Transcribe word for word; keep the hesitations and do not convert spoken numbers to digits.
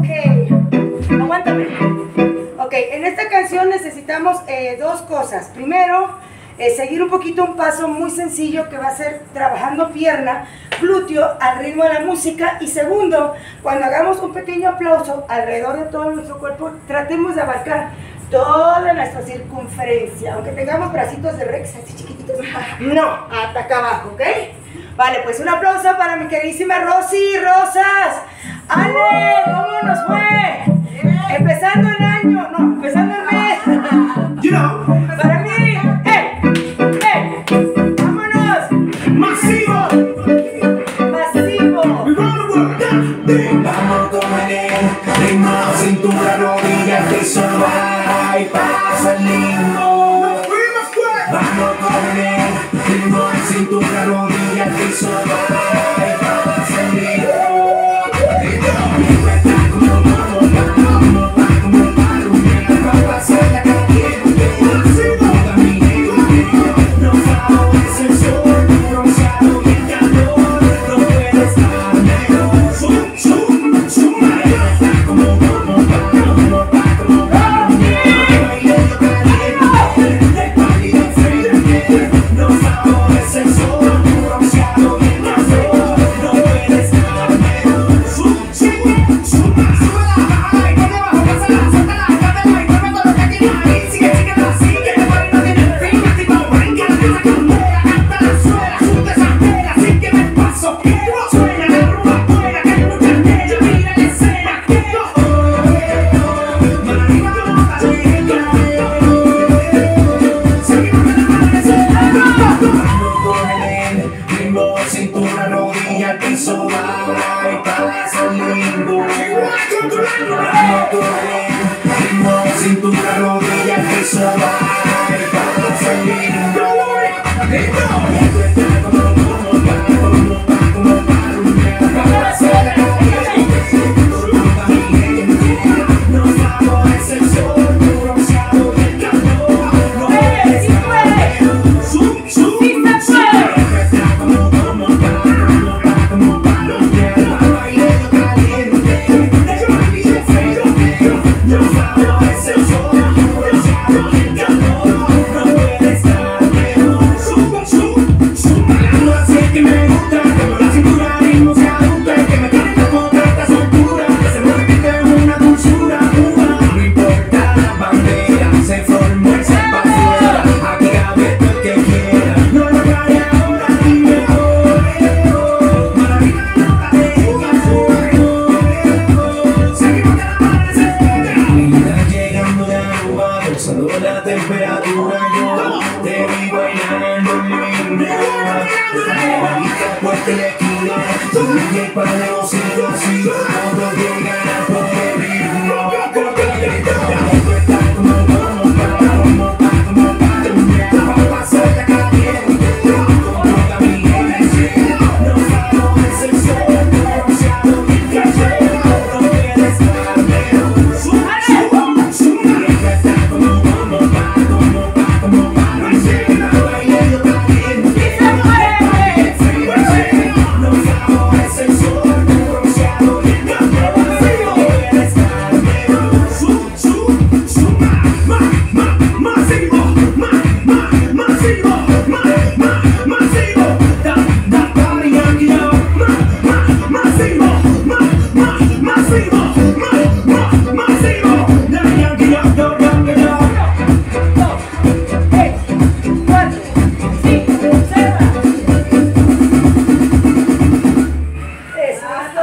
Ok, aguántame. Ok, en esta canción necesitamos eh, dos cosas. Primero, eh, seguir un poquito un paso muy sencillo que va a ser trabajando pierna, glúteo al ritmo de la música. Y segundo, cuando hagamos un pequeño aplauso alrededor de todo nuestro cuerpo, tratemos de abarcar toda nuestra circunferencia, aunque tengamos bracitos de Rex así chiquititos, no, hasta acá abajo, ¿ok? Vale, pues un aplauso para mi queridísima Rosy Rosas. Ale, ¿cómo nos fue? Empezando el año, no, empezando el mes. You know. Para mí, ¡eh! ¡eh! ¡Vámonos! Masivo. ¡Masivo! Vamos con el ritmo, cintura, rodilla, piso, baja y pasa el ritmo. Vamos con el ritmo, cintura, rodilla, piso, baja y pasa el ritmo. Cintura, rodilla, piso, baja y pasa el limbo. Cintura, rodilla, piso, baja y pasa el limbo. La temperatura, yo te vi bailando en mi vida. Pues te le quiero, tú me para negociar así, todos llegan a por el ritmo. Pero que la grita, tú estás como como para, como para, como para, para pasarte caliente. Toda mi gente, no salgo de ese sol, bronceado y cachero, no quieres darme, suma, suma, suma, está como Masivo.